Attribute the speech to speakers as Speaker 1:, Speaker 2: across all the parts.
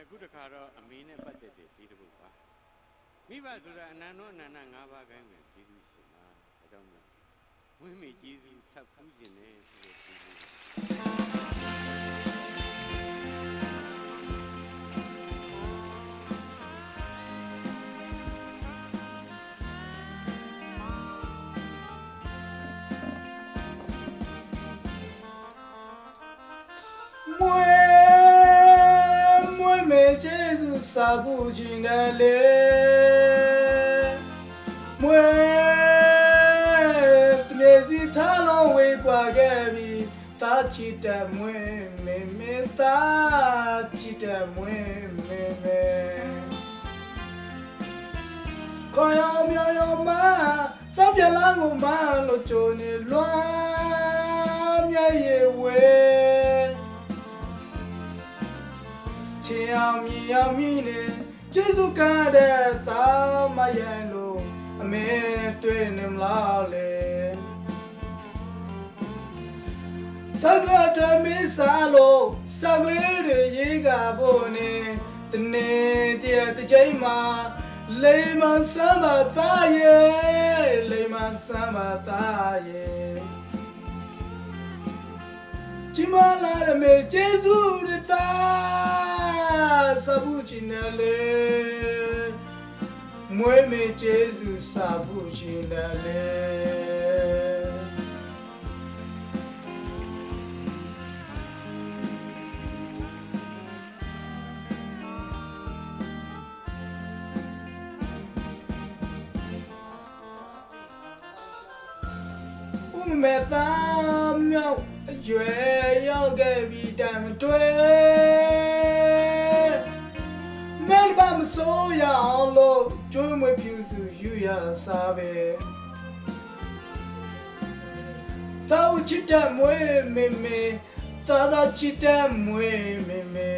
Speaker 1: အခုတခါတော့အမေနဲ့ပတ်သက်တဲ့ဒီတစ်ပုဒ်ပါမိဘဆိုတာအနန္တောအနန္တ၅ပါးကိုင်းပဲကျေးဇူးရှင်ပါဒါကြောင့်မို့ဝိမေကျေးဇူးဆက်ဖူးခြင်းနဲ့ဆိုတဲ့ကျေးဇူး
Speaker 2: ကျေးဇူးစာဖို့ခြင်းနဲ့လေမွေတမြေစီထားလုံးဝေးကွာခဲ့ပြီးတာချစ်တဲ့မွေမေမေတာချစ်တဲ့မွေမေမေခေါ်ရောင်မြောင်ရောင်မသပ်ပြလန်းကိုမလို့ကြိုနေလွှမ်းမြရဲ့ဝေချင်အောင်မြင်အောင်မြင်နေကျေးဇူးကတဲ့စာမရန်လို့အမေတွေ့နေမလားလေတက္ကရာတမင်းစားလို့စကလေးတွေရေးကဖို့နေတနေ့တည်းတစ်ချိန်မှာလိမ္မာစမ်းပါသားရဲ့လိမ္မာစမ်းပါသားရဲ့จิมาลาเมเจซูรตาสาบุจินเลมวยเมเจซูสาบุจินเลเมตามเมียวရွယ်ရောက်ခဲ့ပြီးတမ်းတွေ့မဲလ်ဘာမစိုးရအောင်လို့ကျွေးမွေးပြူစုယူရစားပဲတောက်ချစ်တဲ့မွေးမေမေသာချစ်တဲ့မွေးမေမေ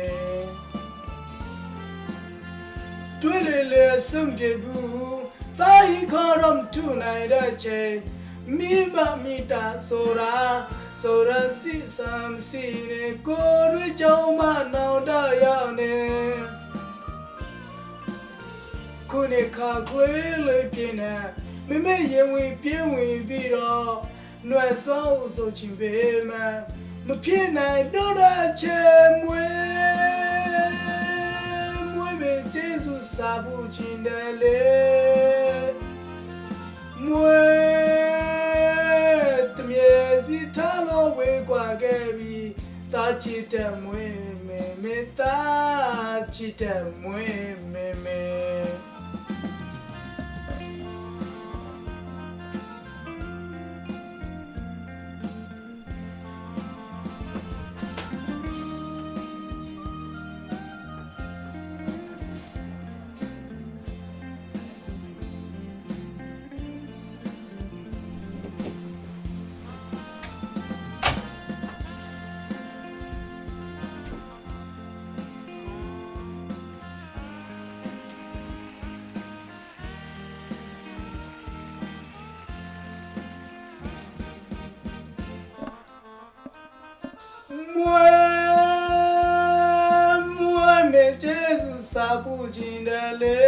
Speaker 2: တွေ့လေစွန့်ပြေဘူးသာဤခေါ်တော့ထူနိုင်တဲ့ချိန်မိဘမိတာဆိုတာစီစမ်းစီနေကိုရွေးကြောင်းမနောင်တရောက်နေခုနေခါခွေးလေးပြင်းနေမိမိရင်ဝင်ပြင်းဝင်ပြီးတော့ຫນွယ်စောဆိုချင်ပေမဲ့မဖြစ်နိုင်တော့တဲ့ချေမွေပဲကျေးဇူးစာဖို့ချင်တယ်လေမွေတမြေစီထားလို့ဝေးကွာခဲ့ပြီးတာချစ်တဲ့မွေမေမေတာချစ်တဲ့မွေမေမေစာပူခြင်းတယ်လေ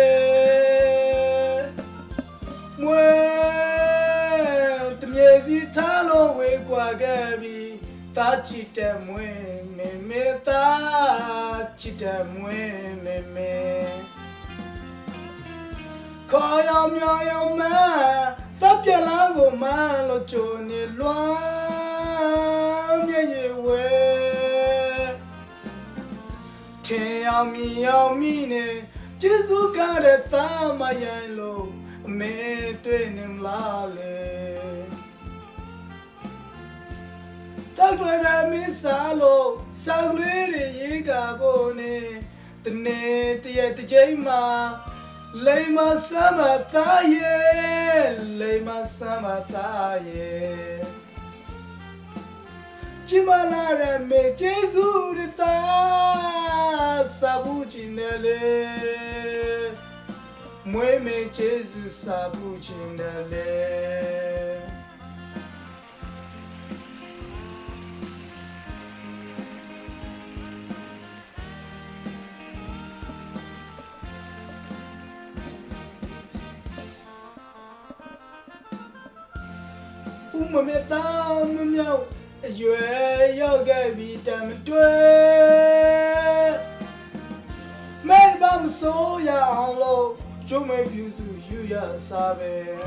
Speaker 2: မွေတမြေစီထားလို့ဝေးကွာခဲ့ပြီးတာချစ်တဲ့မွေမေမေတာချစ်တဲ့မွေမေမေခေါ်ရောင်မြောင်ရောင်မသပ်ပြလန်းကိုမလို့ကြိုနေလွှမ်းမြရဲ့ဝေထင်အောင်မြင်အောင်မိနေကျေးဇူးကတဲ့သားမယန်လို့အမေတွေ့နေမလားလေတောက်ရမင်းစားလို့စောက်လေးတွေရေးကဖို့နေတနေ့တည်းတစ်ချိန်မှာလိမ္မာစမ်းပါသားရဲ့လိမ္မာစမ်းပါသားရဲ့จิมาลาเมเจซูรตาสาบุจินเลมวยเมเจซูสาบุจินเล me thumb meow, you be damn to Mad bum so ya low, Joe may abuse you ya sabe.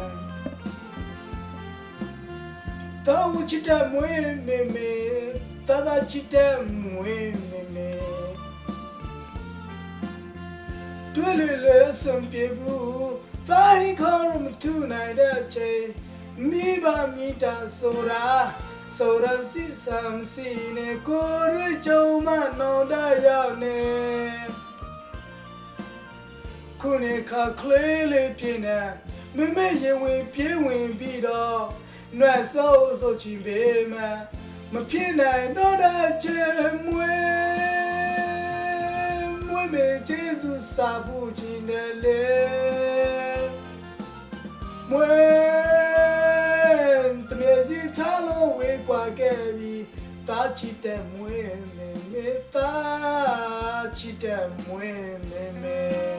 Speaker 2: Tao chita me, Tada chita me. Dwelly some people, Fine come tonight at Che, me by me da soda, soda see some scene, good Joe man on the Kunika clearly pina, me win pewin beat all, no so cheap, ma pina, no that gem me Jesus sabu chinele mwen tmezi talo we kwa gebi ta chite mwe me ta chite mwe me